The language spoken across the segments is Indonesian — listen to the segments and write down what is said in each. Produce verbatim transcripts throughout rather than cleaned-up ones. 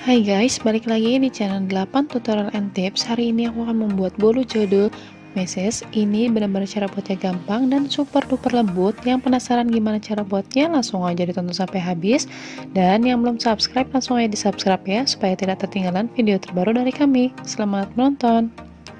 Hai guys, balik lagi di channel delapan Tutorial and Tips. Hari ini aku akan membuat bolu jodoh meses. Ini benar-benar cara buatnya gampang dan super duper lembut. Yang penasaran gimana cara buatnya? Langsung aja ditonton sampai habis. Dan yang belum subscribe, langsung aja di subscribe ya, supaya tidak ketinggalan video terbaru dari kami. Selamat menonton.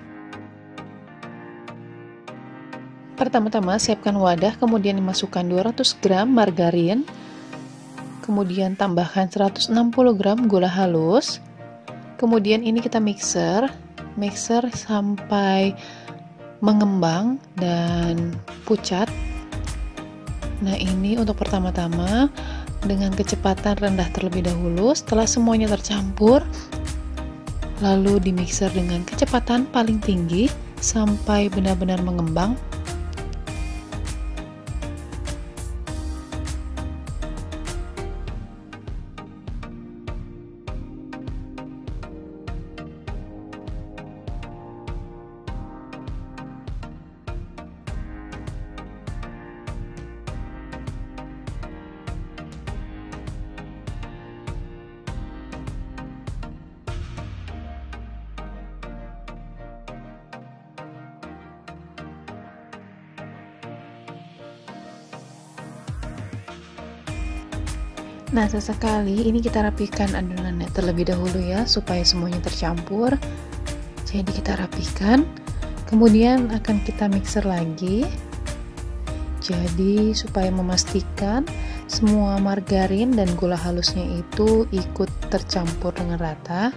Pertama-tama siapkan wadah, kemudian dimasukkan dua ratus gram margarin, kemudian tambahkan seratus enam puluh gram gula halus, kemudian ini kita mixer mixer sampai mengembang dan pucat. Nah, ini untuk pertama-tama dengan kecepatan rendah terlebih dahulu. Setelah semuanya tercampur, lalu dimixer dengan kecepatan paling tinggi sampai benar-benar mengembang. Nah, sesekali ini kita rapikan adonannya terlebih dahulu ya, supaya semuanya tercampur. Jadi kita rapikan, kemudian akan kita mixer lagi. Jadi supaya memastikan semua margarin dan gula halusnya itu ikut tercampur dengan rata.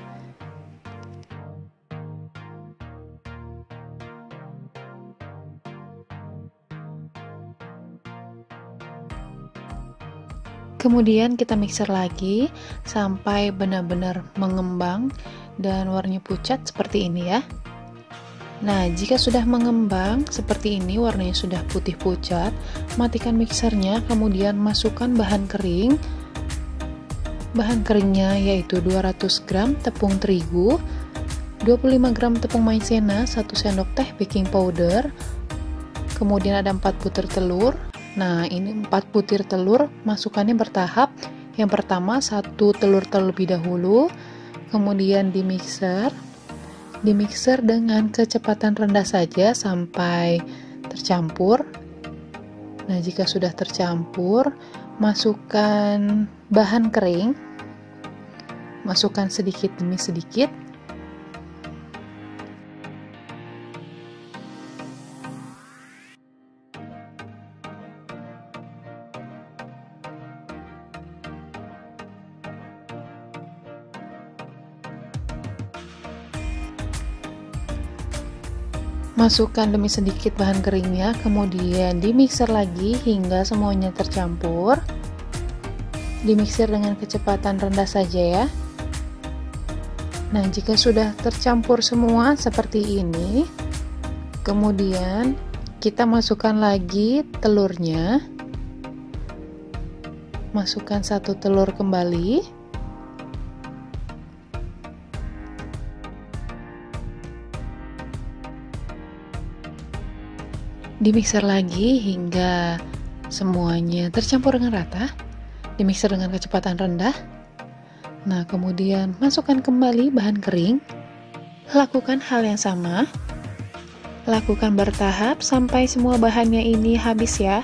Kemudian kita mixer lagi sampai benar-benar mengembang dan warnanya pucat seperti ini ya. Nah, jika sudah mengembang seperti ini, warnanya sudah putih pucat, matikan mixernya, kemudian masukkan bahan kering. Bahan keringnya yaitu dua ratus gram tepung terigu, dua puluh lima gram tepung maizena, satu sendok teh baking powder, kemudian ada empat butir telur. Nah, ini empat butir telur, masukkannya bertahap. Yang pertama satu telur terlebih dahulu, kemudian dimixer. Dimixer dengan kecepatan rendah saja sampai tercampur. Nah, jika sudah tercampur, masukkan bahan kering. Masukkan sedikit demi sedikit. Masukkan demi sedikit bahan keringnya, kemudian dimixer lagi hingga semuanya tercampur. Dimixer dengan kecepatan rendah saja ya. Nah, jika sudah tercampur semua seperti ini, kemudian kita masukkan lagi telurnya. Masukkan satu telur kembali. Dimixer lagi hingga semuanya tercampur dengan rata. Dimixer dengan kecepatan rendah. Nah, kemudian masukkan kembali bahan kering. Lakukan hal yang sama. Lakukan bertahap sampai semua bahannya ini habis ya.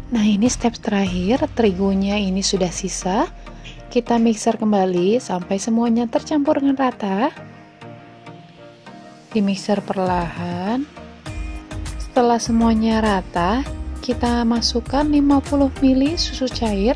Nah, ini step terakhir, terigunya ini sudah sisa. Kita mixer kembali sampai semuanya tercampur dengan rata. Di mixer perlahan. Setelah semuanya rata, kita masukkan lima puluh mililiter susu cair.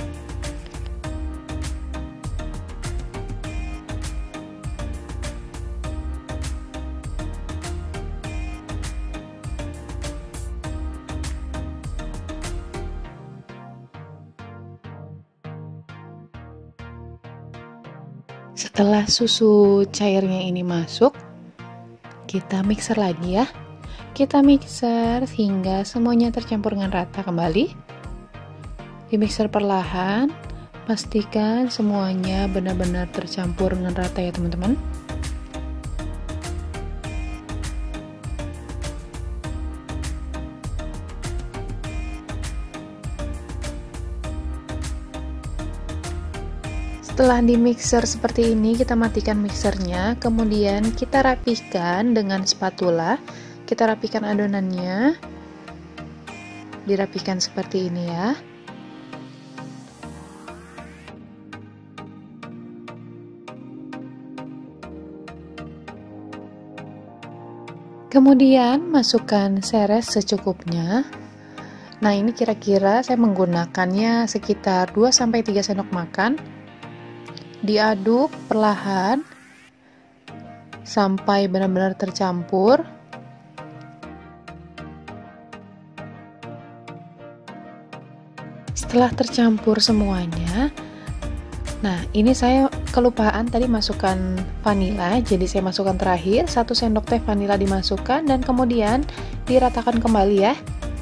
Setelah susu cairnya ini masuk, kita mixer lagi ya. Kita mixer hingga semuanya tercampur dengan rata kembali. Di mixer perlahan, pastikan semuanya benar-benar tercampur dengan rata ya teman-teman. Setelah di mixer seperti ini, kita matikan mixernya, kemudian kita rapihkan dengan spatula. Kita rapihkan adonannya, dirapihkan seperti ini ya. Kemudian masukkan seres secukupnya. Nah, ini kira-kira saya menggunakannya sekitar dua sampai tiga sendok makan. Diaduk perlahan sampai benar-benar tercampur. Setelah tercampur semuanya, nah ini saya kelupaan tadi masukkan vanila, jadi saya masukkan terakhir satu sendok teh vanila dimasukkan dan kemudian diratakan kembali ya.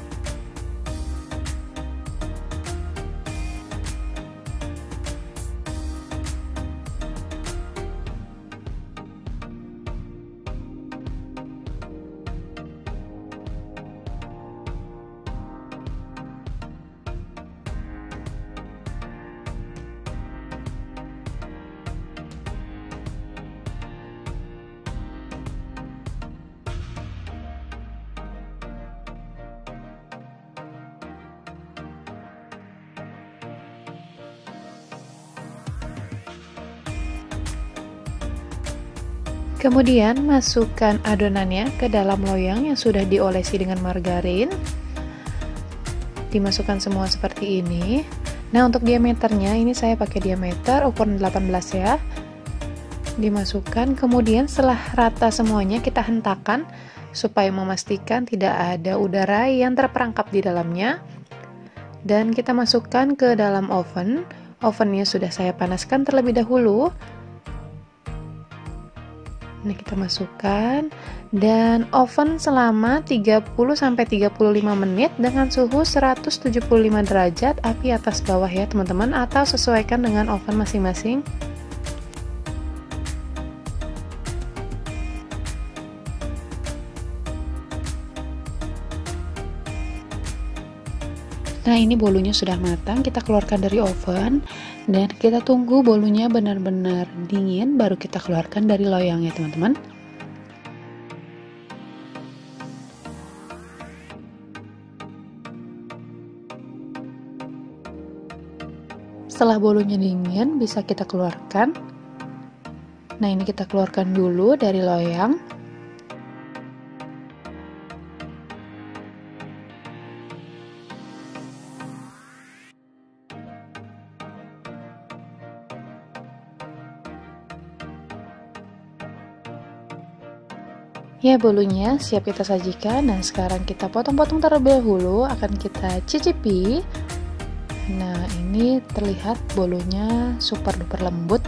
Kemudian masukkan adonannya ke dalam loyang yang sudah diolesi dengan margarin. Dimasukkan semua seperti ini. Nah, untuk diameternya ini saya pakai diameter ukuran delapan belas ya. Dimasukkan, kemudian setelah rata semuanya kita hentakan supaya memastikan tidak ada udara yang terperangkap di dalamnya. Dan kita masukkan ke dalam oven. Ovennya sudah saya panaskan terlebih dahulu. Nah, kita masukkan dan oven selama tiga puluh sampai tiga puluh lima menit dengan suhu seratus tujuh puluh lima derajat, api atas bawah ya teman-teman, atau sesuaikan dengan oven masing-masing. Nah, ini bolunya sudah matang, kita keluarkan dari oven dan kita tunggu bolunya benar-benar dingin baru kita keluarkan dari loyangnya teman-teman. Setelah bolunya dingin bisa kita keluarkan. Nah, ini kita keluarkan dulu dari loyang. Ya, bolunya siap kita sajikan. Nah, sekarang kita potong-potong terlebih dahulu, akan kita cicipi. Nah, ini terlihat bolunya super duper lembut.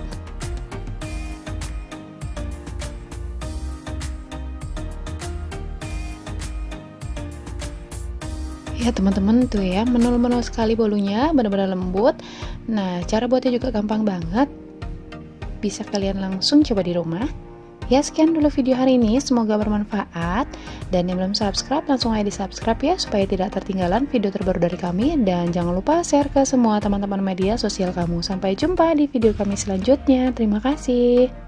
Ya teman-teman, tuh ya, menul-menul sekali bolunya, benar-benar lembut. Nah, cara buatnya juga gampang banget, bisa kalian langsung coba di rumah. Ya, sekian dulu video hari ini, semoga bermanfaat. Dan yang belum subscribe, langsung aja di subscribe ya, supaya tidak tertinggalan video terbaru dari kami. Dan jangan lupa share ke semua teman-teman media sosial kamu. Sampai jumpa di video kami selanjutnya. Terima kasih.